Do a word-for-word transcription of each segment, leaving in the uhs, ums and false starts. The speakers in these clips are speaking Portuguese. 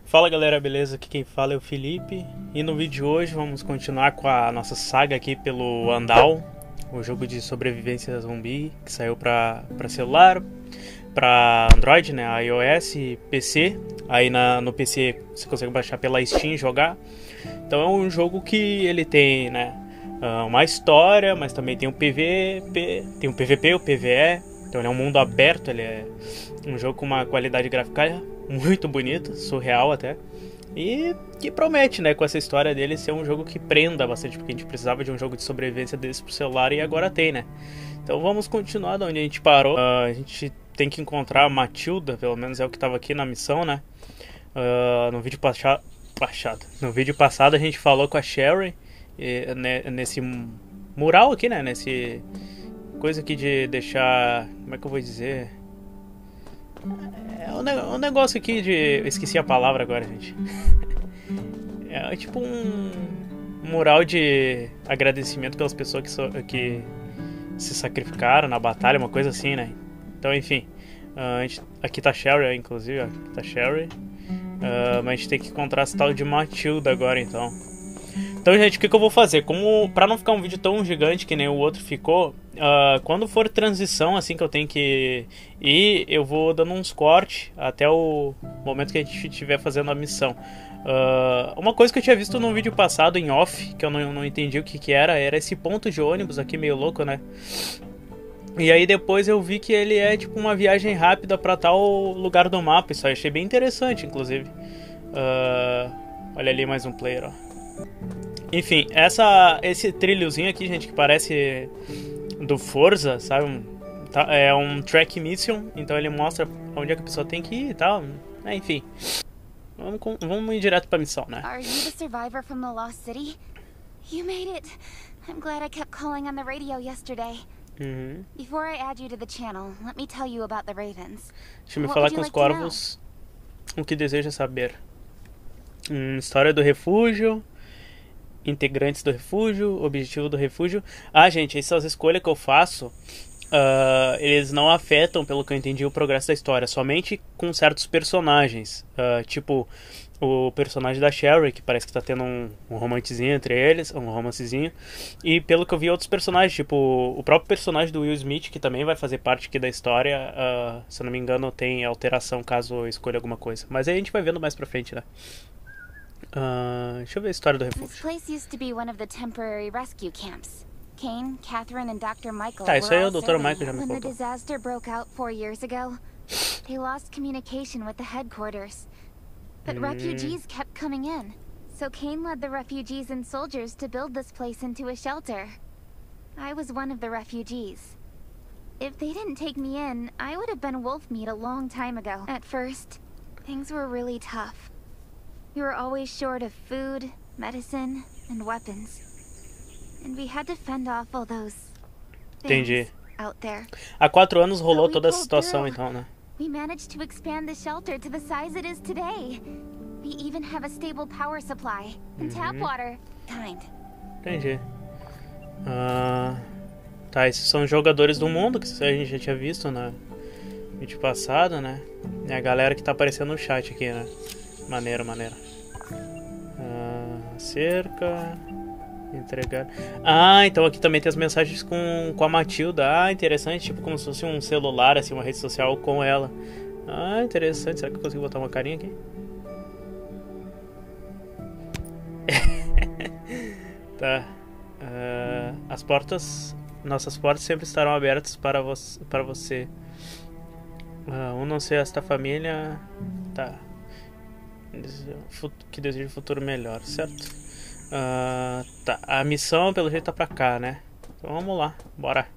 Fala galera, beleza? Aqui quem fala é o Felipe e no vídeo de hoje vamos continuar com a nossa saga aqui pelo Andal, o jogo de sobrevivência zumbi que saiu para para celular, para Android, né, iOS e P C. Aí na, no P C você consegue baixar pela Steam e jogar. Então é um jogo que ele tem, né, uma história, mas também tem um P V P, tem um P V P, o P V E. Então ele é um mundo aberto, ele é um jogo com uma qualidade gráfica muito bonita, surreal até. E que promete, né, com essa história dele ser um jogo que prenda bastante, porque a gente precisava de um jogo de sobrevivência desse pro celular e agora tem, né. Então vamos continuar de onde a gente parou. Uh, a gente tem que encontrar a Matilda, pelo menos é o que estava aqui na missão, né. Uh, no vídeo passado, no vídeo passado a gente falou com a Sherry e, né, nesse mural aqui, né, nesse coisa aqui de deixar, como é que eu vou dizer? É um negócio aqui de... Eu esqueci a palavra agora, gente. É tipo um mural de agradecimento pelas pessoas que, so... que se sacrificaram na batalha, uma coisa assim, né? Então, enfim. Uh, a gente... Aqui tá Sherry, inclusive. Ó. Aqui tá Sherry. Uh, mas a gente tem que encontrar esse tal de Matilda agora, então. Então, gente, o que, que eu vou fazer? Como, pra não ficar um vídeo tão gigante que nem o outro ficou, uh, quando for transição, assim, que eu tenho que ir, eu vou dando uns cortes até o momento que a gente estiver fazendo a missão. Uh, uma coisa que eu tinha visto num vídeo passado, em off, que eu não, não entendi o que que era, era esse ponto de ônibus aqui, meio louco, né? E aí depois eu vi que ele é tipo uma viagem rápida pra tal lugar do mapa. Isso aí achei bem interessante, inclusive. Uh, olha ali mais um player, ó. Enfim, essa, esse trilhozinho aqui, gente, que parece do Forza, sabe? Um, tá, é um track mission, então ele mostra onde é que a pessoa tem que ir e tal. É, enfim, vamos, vamos ir direto pra missão, né? Are you the survivor from the Lost City? You made it. I'm glad I kept calling on the radio yesterday. Uhum. Before I add you to the channel, let me tell you about the Ravens. Deixa eu me falar com os corvos o que deseja saber. Hum, história do refúgio, integrantes do refúgio, objetivo do refúgio. Ah, gente, essas escolhas que eu faço, uh, eles não afetam, pelo que eu entendi, o progresso da história, somente com certos personagens. Uh, tipo, o personagem da Sherry, que parece que tá tendo um, um romancezinho entre eles, um romancezinho. E pelo que eu vi, outros personagens, tipo o próprio personagem do Will Smith, que também vai fazer parte aqui da história. Uh, se eu não me engano, tem alteração caso eu escolha alguma coisa. Mas aí a gente vai vendo mais pra frente, né? Uh, deixa eu ver a história do refúgio. This place used to be one of the temporary rescue camps. Kane, Catherine, and doutor Michael tá, isso aí é o doutor Michael já me contou. When the contou. disaster broke out four years ago, they lost communication with the headquarters. But mm. refugees kept coming in. So Kane led the refugees and soldiers to build this place into a shelter. I was one of the refugees. If they didn't take me in, I would have been wolf meat a long time ago. At first, things were really tough. We were always short of food, medicine, and weapons. And we had to fend off all those things out there. Há quatro anos rolou toda essa situação, então, né? We managed to expand the shelter to the size it is today. We even have a stable power supply and tap water. Kind. Entendi. Uh, tá, esses são os jogadores do mundo que a gente já tinha visto no vídeo passado, né? É a galera que tá aparecendo no chat aqui, né? Maneiro, maneiro. Uh, cerca. Entregar. Ah, então aqui também tem as mensagens com, com a Matilda. Ah, interessante. Tipo como se fosse um celular, assim, uma rede social com ela. Ah, interessante. Será que eu consigo botar uma carinha aqui? Tá. Uh, as portas. Nossas portas sempre estarão abertas para, vo para você. Uh, um não ser esta família. Tá. Que deseja um futuro melhor, certo? Uh, tá, a missão pelo jeito tá pra cá, né? Então vamos lá, bora.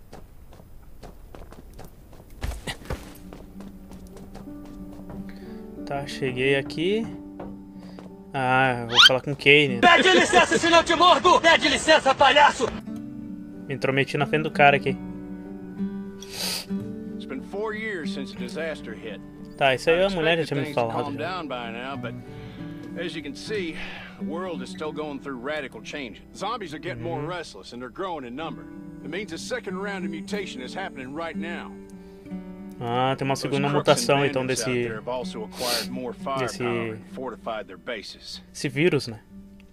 Tá, cheguei aqui. Ah, vou falar com o Kane. Pede licença, senão eu te mordo! Pede licença, palhaço! Me intrometi na frente do cara aqui. It's been four years since the disaster hit. Tá, isso aí a mulher já tinha me falado. As you can see, the world is still going through radical changes. Zombies are getting more restless and they're growing in number. It means a second round of mutation is happening right now. Ah, tem uma segunda mutação então desse... Desse... Esse vírus, né?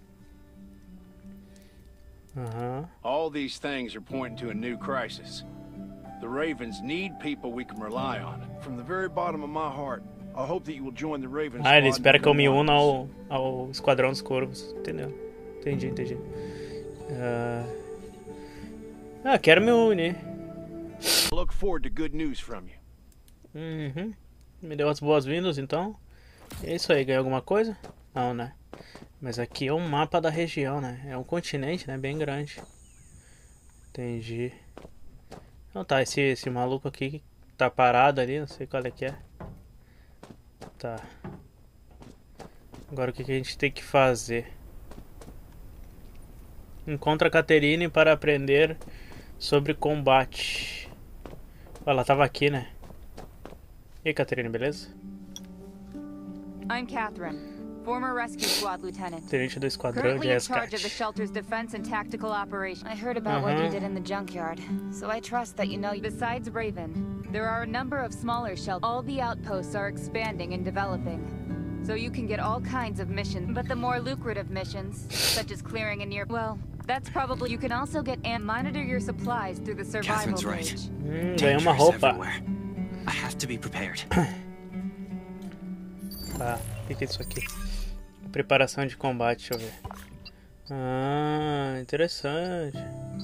Aham. All these things are pointing to a new crisis. The Ravens need people we can rely on. From the very bottom of my heart, I hope that you will join the Ravens. Ah, ele espera que eu me una ao, ao Esquadrão dos Corvos. Entendeu? Entendi, entendi. Uh... Ah, quero me unir. I look forward to good news from you. Uhum. Me deu as boas-vindas, então. É isso aí, ganhou alguma coisa? Não, né? Mas aqui é um mapa da região, né? É um continente, né? Bem grande. Entendi. Então tá, esse, esse maluco aqui tá parado ali, não sei qual é que é. Tá. Agora o que, que a gente tem que fazer? Encontra a Catherine para aprender sobre combate. Ela tava aqui, né? E aí, Catherine, beleza? I'm Catherine, former rescue squad lieutenant. Tenente do esquadrão de Currently in resgate. charge of the shelter's defense and tactical operations. I heard about what you Uh-huh. did in the junkyard, so I trust that you know. Besides Raven, there are a number of smaller shelters. All the outposts are expanding and developing, so you can get all kinds of missions. But the more lucrative missions, such as clearing a near, well, that's probably. You can also get and monitor your supplies through the survival Catherine's right. page. Hum, ganhou uma Danger is roupa. everywhere. I have to be prepared. Tá, o que, que é isso aqui? Preparação de combate, deixa eu ver. Ah, interessante.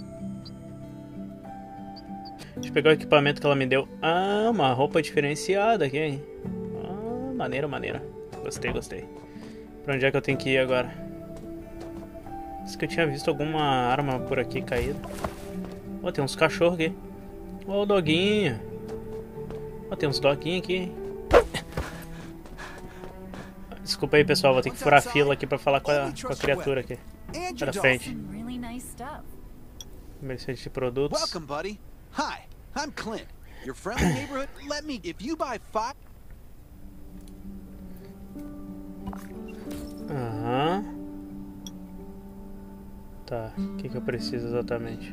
Deixa eu pegar o equipamento que ela me deu. Ah, uma roupa diferenciada aqui, hein? Ah, maneira, maneira. Gostei, gostei. Pra onde é que eu tenho que ir agora? Acho que eu tinha visto alguma arma por aqui caída. Ó, tem uns cachorros aqui. Ó, o doguinho. Ó, tem uns doguinhos aqui, hein? Desculpa aí, pessoal, vou ter que furar a fila aqui pra falar com a, com a criatura aqui. Sai da frente. Really nice stuff. Comerciante de produtos. Welcome, buddy. Hi, I'm Clint. Your friendly neighborhood. Let me. If you buy five. Aham. Tá, o que, que eu preciso exatamente?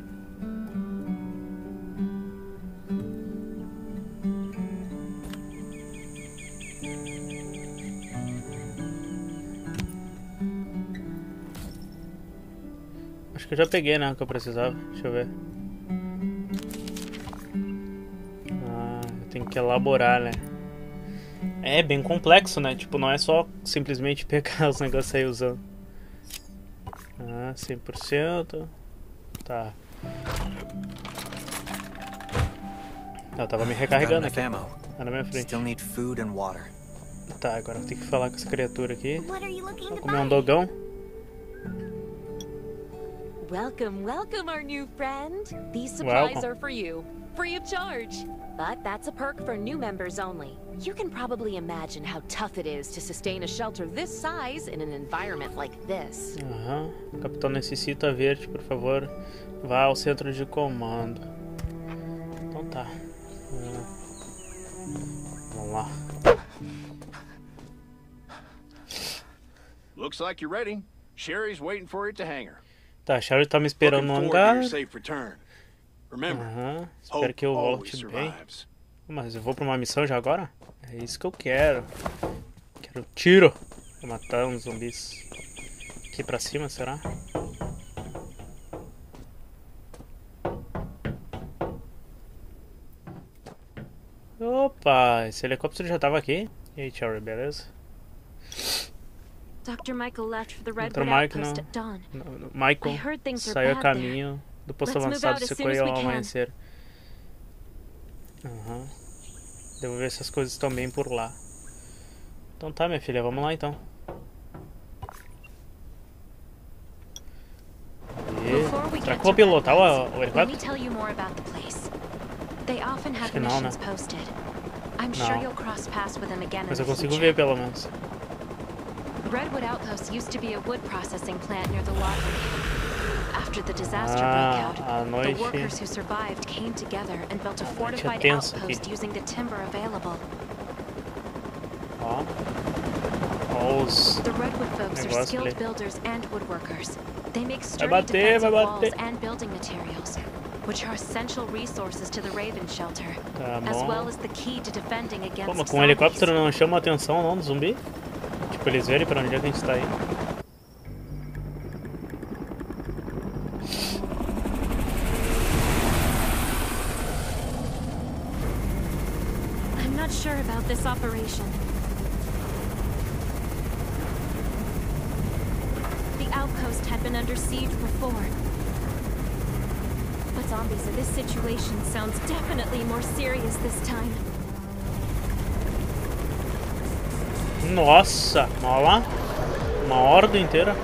Acho que eu já peguei, né, o que eu precisava. Deixa eu ver. Ah, eu tenho que elaborar, né? É bem complexo, né? Tipo, não é só simplesmente pegar os negócios e sair usando. Ah, cem por cento. Tá. Eu tava me recarregando aqui. ammo. Tá na minha frente. Still need food and water. Tá, agora eu tenho que falar com essa criatura aqui. What are you looking Vou to comer um buy? dogão. Welcome, welcome, our new friend. These supplies Welcome. are for you, free of charge. But that's a perk for new members only. You can probably imagine how tough it is to sustain a shelter this size in an environment like this. Aham. Capitão necessita verde, por favor. Vá ao centro de comando. Então tá. Ah. Vamos lá. Looks like you're ready. Sherry's waiting for you at the hangar. Tá, a Sherry tá me esperando no Looking forward to hangar. your safe return. Remember, Aham. Espero hope que eu always volte bem. survives. Mas eu vou pra uma missão já agora? É isso que eu quero. Quero tiro. Vou matar uns zumbis. Aqui pra cima, será? Opa, esse helicóptero já tava aqui. E aí, Cherry, beleza? Doctor Michael left for the doutor Redwood Michael Outpost não. at dawn. No- no- I Michael heard things are saiu a bad there. caminho do posto Let's move avançado out de as soon Sequoia as we ao can. amanhecer. Aham. Devo ver se as coisas estão bem por lá. Então tá, minha filha, vamos lá então. Before we E... Será get que eu vou to pilotar o, o Let me helicóptero? tell you more about the place. They often have que não, né? missions posted. I'm sure Não. you'll cross paths with them again in Mas the eu consigo future. ver pelo menos. Redwood Outpost used to be a wood processing plant near the lottery. After the disaster Ah, broke à out, the noite. workers who survived came together and built a noite é fortified tenso outpost aqui. using the timber available. Ó. Ó os... The Redwood folks are Negócio skilled ali. builders and woodworkers. They make sturdy bater, defensive vai walls bater. and building materials. which are essential resources to the Raven shelter, Tá as bom. well as the key to defending Pô, against mas com o helicóptero zombies. não chama a atenção não do zumbi? Tipo, eles verem pra onde é que a gente tá aí. I'm not sure about this operation. The outpost had been under siege before. But zombies in this situation sounds definitely more serious this time. Nossa, olha lá. Uma horda inteira.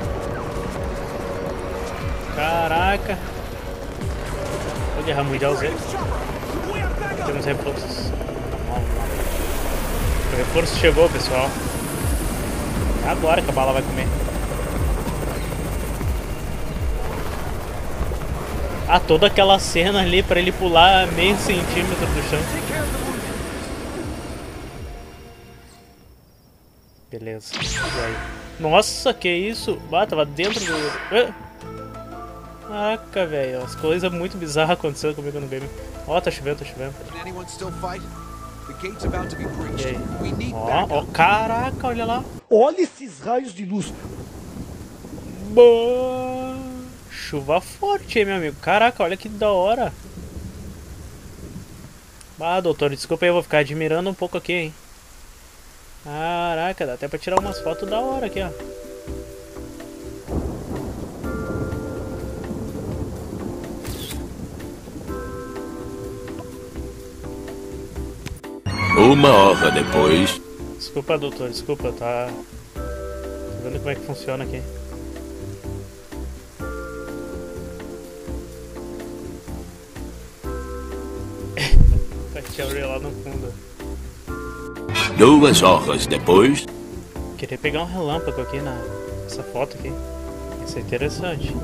Caraca. Ô, Guerra Mundial Z. Temos reforços. Vamos lá. O reforço chegou, pessoal. É agora que a bala vai comer. Ah, toda aquela cena ali pra ele pular meio centímetro do chão. Beleza. E aí? Nossa, que isso? Ah, tava dentro do... Ah! Caraca, velho. As coisas muito bizarras acontecendo comigo no game. Ó, tá chovendo, tá chovendo. E aí? Ó, ó, caraca, olha lá. Olha esses raios de luz. Boa. Chuva forte, hein, meu amigo. Caraca, olha que da hora. Ah, doutor, desculpa aí, eu vou ficar admirando um pouco aqui, hein. Caraca, dá até pra tirar umas fotos da hora aqui, ó. Uma hora depois. Desculpa, doutor, desculpa, tá. Tô vendo como é que funciona aqui. Tinha lá no fundo. Duas horas depois. Queria pegar um relâmpago aqui na essa foto aqui. Isso é interessante.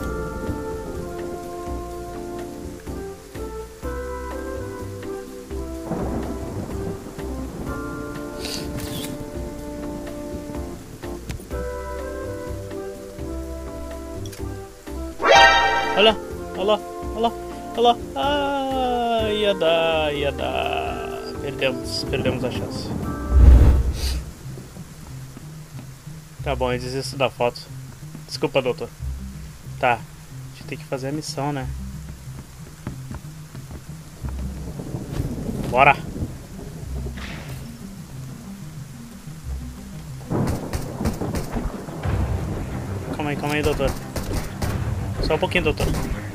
Olha, olha, olha, olha. Ah, ia dar, ia dar. Perdemos, perdemos a chance. Tá bom, eu desisto da foto. Desculpa, doutor. Tá, a gente tem que fazer a missão, né? Bora! Calma aí, calma aí, doutor. Só um pouquinho, doutor.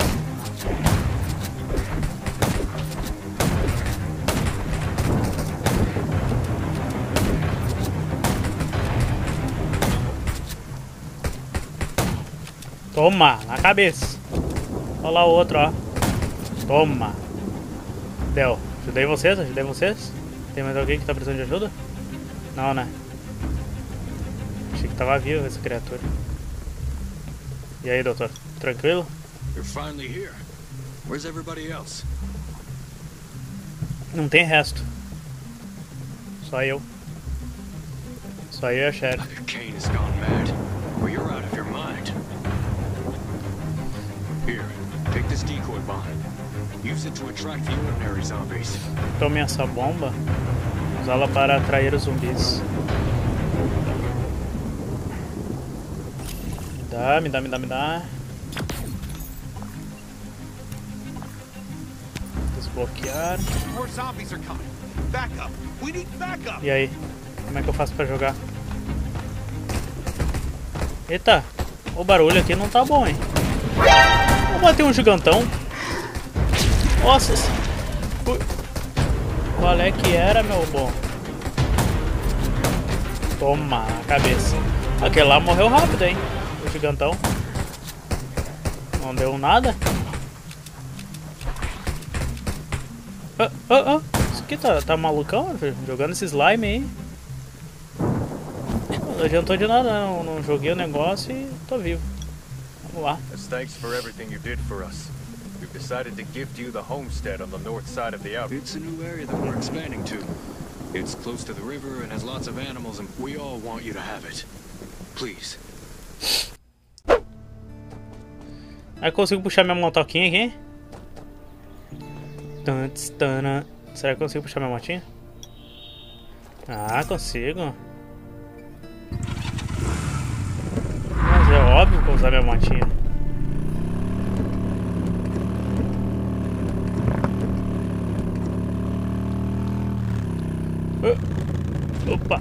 Toma, na cabeça. Olha lá o outro, ó. Toma. Deu. Ajudei vocês, ajudei vocês. Tem mais alguém que tá precisando de ajuda? Não, né? Achei que tava vivo essa criatura. E aí, doutor? Tranquilo? You're finally here. Where's everybody else? Não tem resto. Só eu. Só eu e a Sherry. Kane has gone mad. Or you're out of your mind. Here, take this decoy bomb. Use it to attract the ordinary zombies. Tome essa bomba. Usá-la para atrair os zumbis. Me dá, me dá, me dá, me dá. Desbloquear. More zombies are coming. Back up. We need backup. E aí? Como é que eu faço pra jogar? Eita! O barulho aqui não tá bom, hein? Vou bater um gigantão. Nossa! Qual é que era, meu bom? Toma, na cabeça. Aquele lá morreu rápido, hein? O gigantão. Não deu nada. Ah, ah, ah. Isso aqui tá, tá malucão, filho? Jogando esse slime aí. Não adiantou de nada, não, não joguei o negócio e tô vivo. Vamos lá. As thanks for everything you did for us. We've decided to gift you the homestead on the north side of the outpost. It's a new area that we're expanding to. It's close to the river and has lots of animals, and we all want you to have it. Please. Aí consigo puxar minha motoquinha aqui. Tantos, tana. Será que eu consigo puxar minha motinha? Ah, consigo. Mas é óbvio que eu vou usar minha motinha. Uh, opa!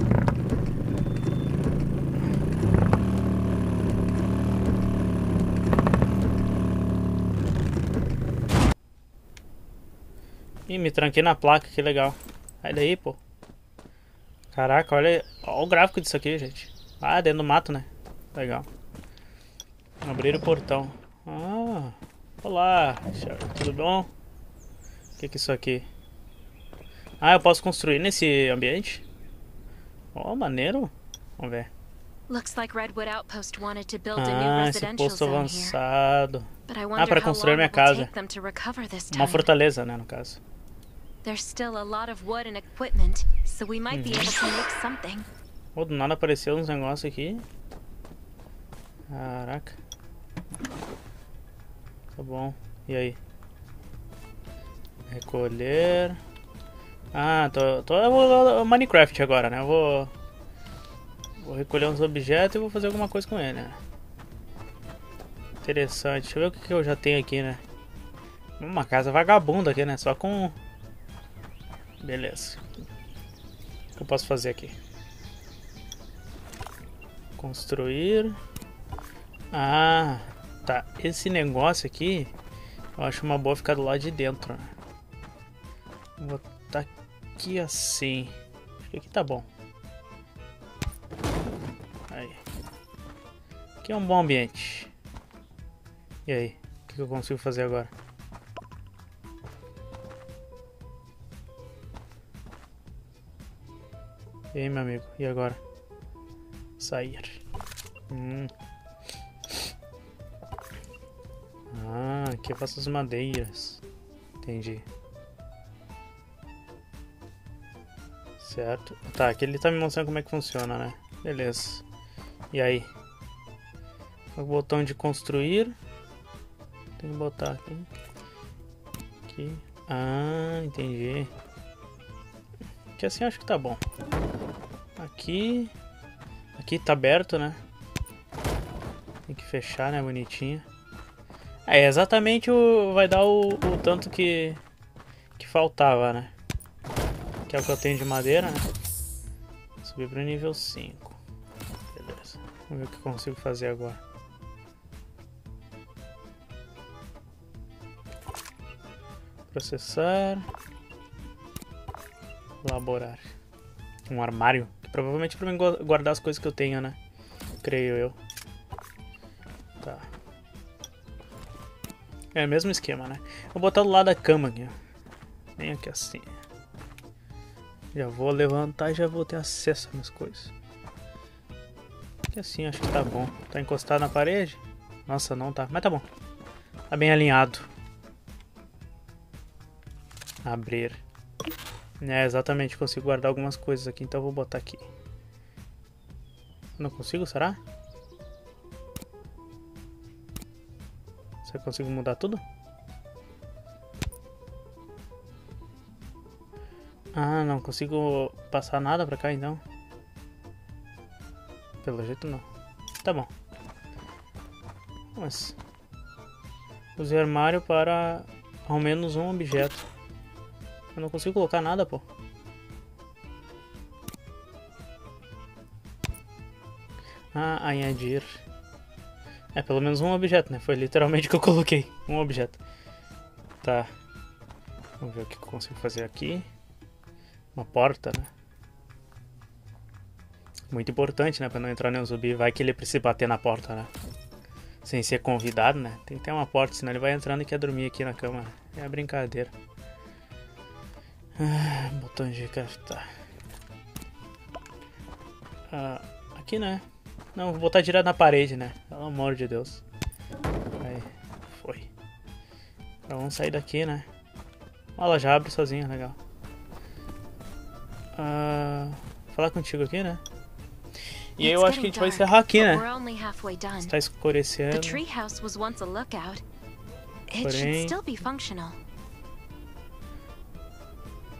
Ih, me tranquei na placa, que legal. Sai daí, pô. Caraca, olha, olha o gráfico disso aqui, gente. Ah, dentro do mato, né? Legal. Abrir o portão. Ah, olá, tudo bom? O que que é isso aqui? Ah, eu posso construir nesse ambiente? Oh, maneiro. Vamos ver. Looks like Redwood Outpost wanted to build a new Ah, esse residential posto zone here. avançado. But I Ah, wonder para how construir long minha it will casa. take them to recover this Uma time. fortaleza, né, no caso. There's still a lot of wood and equipment, so we might be able to make something. Oh, do nada apareceu uns negócios aqui. Caraca. Tá bom. E aí? Recolher. Ah, tô, tô eu vou Minecraft agora, né? Eu vou Vou recolher uns objetos e vou fazer alguma coisa com ele, né? Interessante. Deixa eu ver o que, que eu já tenho aqui, né? Uma casa vagabunda aqui, né? Só com... Beleza. O que eu posso fazer aqui? Construir. Ah, tá. Esse negócio aqui eu acho uma boa ficar do lado de dentro, né? Vou botar aqui assim. Acho que aqui tá bom. Aí. Aqui é um bom ambiente. E aí? O que eu consigo fazer agora? E aí, meu amigo? E agora? Sair. Hum. Ah, aqui eu faço as madeiras. Entendi. Certo. Tá, aqui ele tá me mostrando como é que funciona, né? Beleza. E aí? O botão de construir. Tem que botar aqui. Aqui. Ah, entendi. Que assim acho que tá bom. Aqui. Aqui tá aberto, né? Tem que fechar, né? Bonitinho. É exatamente o... Vai dar o, o tanto que... Que faltava, né? Que é o que eu tenho de madeira, né? Subir pro nível cinco. Beleza. Vamos ver o que eu consigo fazer agora. Processar. Elaborar. Um armário. Que provavelmente para mim guardar as coisas que eu tenho, né? Creio eu. Tá. É o mesmo esquema, né? Vou botar do lado da cama aqui. Bem aqui assim. Já vou levantar e já vou ter acesso às minhas coisas. Aqui assim acho que tá bom. Tá encostado na parede? Nossa, não tá. Mas tá bom. Tá bem alinhado. Abrir. É, exatamente, consigo guardar algumas coisas aqui, então eu vou botar aqui. Não consigo, será? Será que eu consigo mudar tudo? Ah, não consigo passar nada pra cá, então. Pelo jeito não. Tá bom. Mas... Use o armário para ao menos um objeto. Eu não consigo colocar nada, pô. Ah, añadir. É, pelo menos um objeto, né? Foi literalmente o que eu coloquei. Um objeto. Tá. Vamos ver o que eu consigo fazer aqui. Uma porta, né? Muito importante, né? Pra não entrar nenhum zumbi. Vai que ele precisa bater na porta, né? Sem ser convidado, né? Tem que ter uma porta, senão ele vai entrando e quer dormir aqui na cama. É brincadeira. Ah, botão de craftar. Ah, aqui, né? Não, vou botar direto na parede, né? Pelo amor de Deus. Aí, foi. Então, vamos sair daqui, né? Ó, ela já abre sozinha, legal. Ah, vou falar contigo aqui, né? E aí eu acho que a gente vai encerrar aqui, né? Está escurecendo. Porém...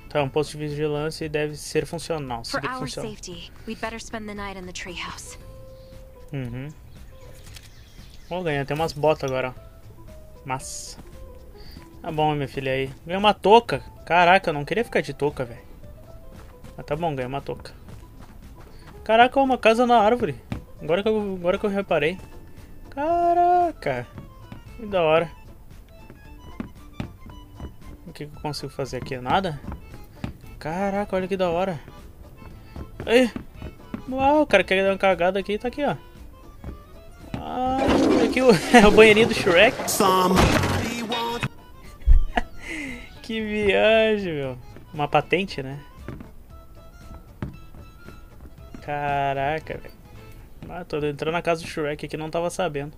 Então, um posto de vigilância e deve ser funcional. For Seguir our funcional. safety, we'd better spend the night in the treehouse. Uhum. Vou ganhar até umas botas agora, ó. Massa. Tá bom, minha filha aí. Ganhei uma touca. Caraca, eu não queria ficar de touca, velho. Mas tá bom, ganhei uma touca. Caraca, uma casa na árvore. Agora que eu, agora que eu reparei. Caraca. Que da hora. O que, que eu consigo fazer aqui? Nada? Caraca, olha que da hora. Aí. Uau, o cara quer dar uma cagada aqui, tá aqui, ó. Ah, aqui o, é o banheirinho do Shrek. Que viagem, meu. Uma patente, né? Caraca, velho. Ah, tô entrando na casa do Shrek aqui, não tava sabendo.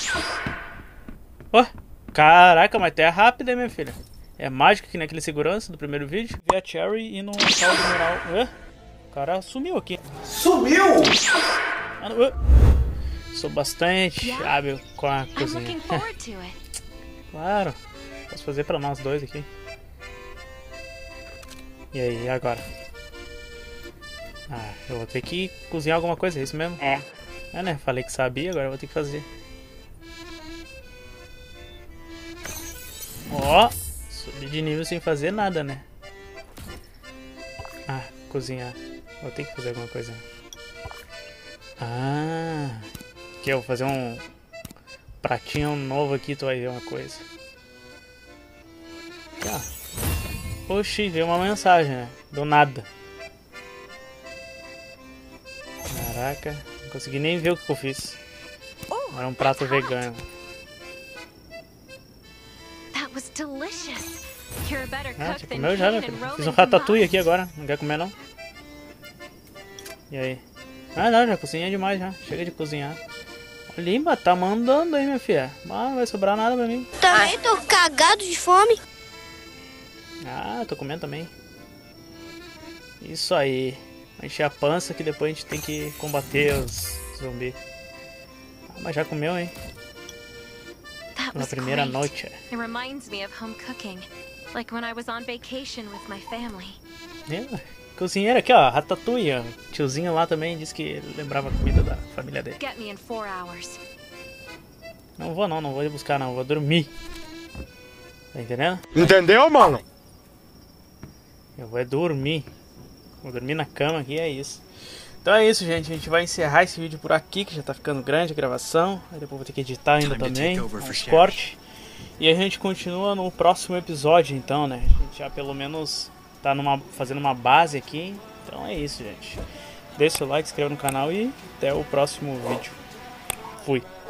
Oh, caraca, mas até é rápida, hein, minha filha. É mágico que naquele segurança do primeiro vídeo. Vi a Cherry e no tal do mural. Uh, o cara sumiu aqui. Sumiu! Ah, uh. Sou bastante hábil com a cozinha. Claro. Posso fazer pra nós dois aqui. E aí, e agora? Ah, eu vou ter que cozinhar alguma coisa, é isso mesmo? É. É, né? Falei que sabia, agora eu vou ter que fazer. Ó, subi de nível sem fazer nada, né? Ah, cozinhar. Vou ter que fazer alguma coisa. Ah, aqui eu vou fazer um pratinho novo aqui, tu vai ver uma coisa. Aqui, ó. Oxi, veio uma mensagem, né? Do nada. Caraca, não consegui nem ver o que eu fiz. Era um prato vegano. Ah, já comeu já, meu filho? Fiz um ratatouille aqui agora. Não quer comer, não? E aí? Ah, não, já cozinhei demais já. Chega de cozinhar. Olha, tá mandando aí, minha filha. Ah, não vai sobrar nada pra mim. Também tô cagado de fome. Ah, tô comendo também. Isso aí. Encher a pança que depois a gente tem que combater os zumbis. Ah, mas já comeu, hein? Na primeira noite. It reminds me of home cooking, like when I was on vacation with my family. É, cozinheiro aqui, ó, ratatouille. Ó. Tiozinho lá também disse que lembrava a comida da família dele. Get me in four hours. Não vou não, não vou ir buscar não, vou dormir. Tá entendendo? Entendeu, mano? Eu vou dormir. Vou dormir na cama aqui, é isso. Então é isso, gente. A gente vai encerrar esse vídeo por aqui, que já tá ficando grande a gravação. Aí depois vou ter que editar ainda também, uns cortes. E a gente continua no próximo episódio, então, né? A gente já pelo menos tá numa, fazendo uma base aqui. Então é isso, gente. Deixa o like, se inscreva no canal e até o próximo vídeo. Fui.